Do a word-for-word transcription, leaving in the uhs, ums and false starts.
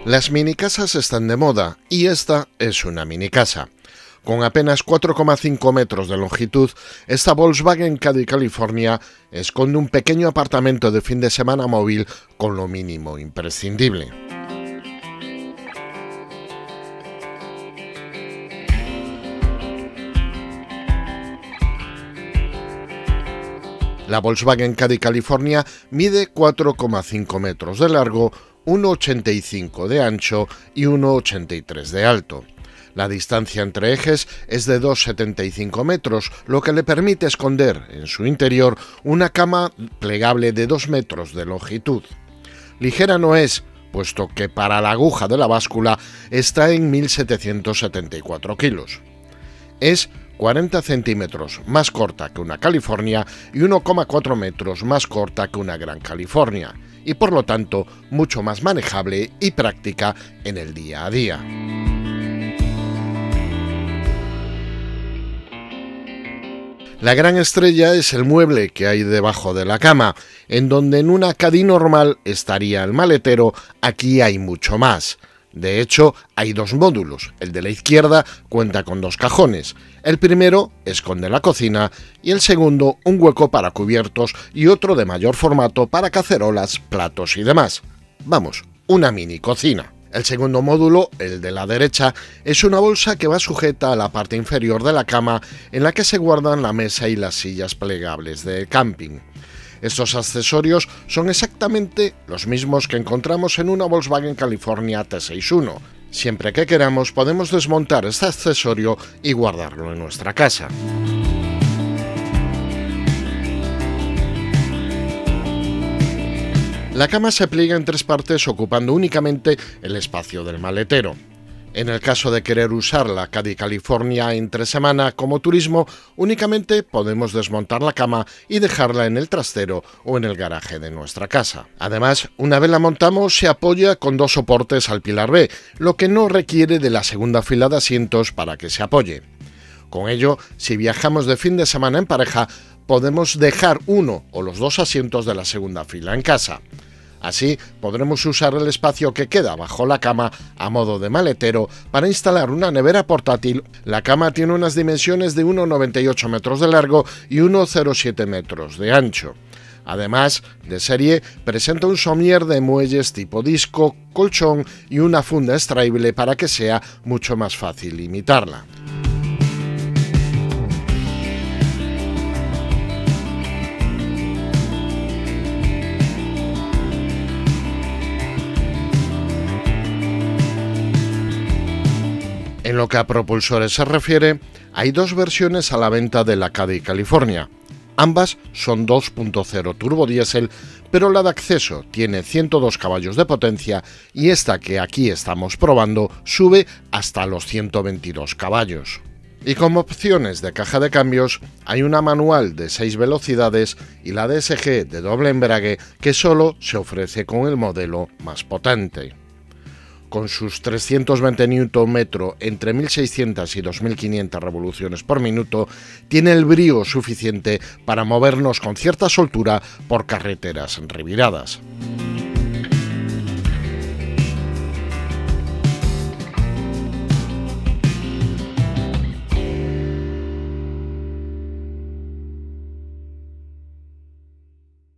Las minicasas están de moda y esta es una minicasa. Con apenas cuatro coma cinco metros de longitud, esta Volkswagen Caddy California esconde un pequeño apartamento de fin de semana móvil con lo mínimo imprescindible. La Volkswagen Caddy California mide cuatro coma cinco metros de largo, uno coma ochenta y cinco de ancho y uno coma ochenta y tres de alto. La distancia entre ejes es de dos coma setenta y cinco metros, lo que le permite esconder en su interior una cama plegable de dos metros de longitud. Ligera no es, puesto que para la aguja de la báscula está en mil setecientos setenta y cuatro kilos. Es cuarenta centímetros más corta que una California y uno coma cuatro metros más corta que una Gran California, y por lo tanto mucho más manejable y práctica en el día a día. La gran estrella es el mueble que hay debajo de la cama, en donde en una Caddy normal estaría el maletero, aquí hay mucho más. De hecho, hay dos módulos. El de la izquierda cuenta con dos cajones. El primero esconde la cocina y el segundo un hueco para cubiertos y otro de mayor formato para cacerolas, platos y demás. Vamos, una mini cocina. El segundo módulo, el de la derecha, es una bolsa que va sujeta a la parte inferior de la cama en la que se guardan la mesa y las sillas plegables de camping. Estos accesorios son exactamente los mismos que encontramos en una Volkswagen California T sesenta y uno. Siempre que queramos podemos desmontar este accesorio y guardarlo en nuestra casa. La cama se pliega en tres partes ocupando únicamente el espacio del maletero. En el caso de querer usar la Caddy California entre semana como turismo, únicamente podemos desmontar la cama y dejarla en el trastero o en el garaje de nuestra casa. Además, una vez la montamos, se apoya con dos soportes al pilar B, lo que no requiere de la segunda fila de asientos para que se apoye. Con ello, si viajamos de fin de semana en pareja, podemos dejar uno o los dos asientos de la segunda fila en casa. Así podremos usar el espacio que queda bajo la cama a modo de maletero para instalar una nevera portátil. La cama tiene unas dimensiones de uno coma noventa y ocho metros de largo y uno coma cero siete metros de ancho. Además, de serie, presenta un somier de muelles tipo disco, colchón y una funda extraíble para que sea mucho más fácil imitarla. En lo que a propulsores se refiere, hay dos versiones a la venta de la Caddy California. Ambas son dos punto cero turbodiesel, pero la de acceso tiene ciento dos caballos de potencia y esta que aquí estamos probando sube hasta los ciento veintidós caballos. Y como opciones de caja de cambios, hay una manual de seis velocidades y la D S G de doble embrague que solo se ofrece con el modelo más potente. Con sus trescientos veinte newton metros entre mil seiscientas y dos mil quinientas revoluciones por minuto, tiene el brío suficiente para movernos con cierta soltura por carreteras reviradas.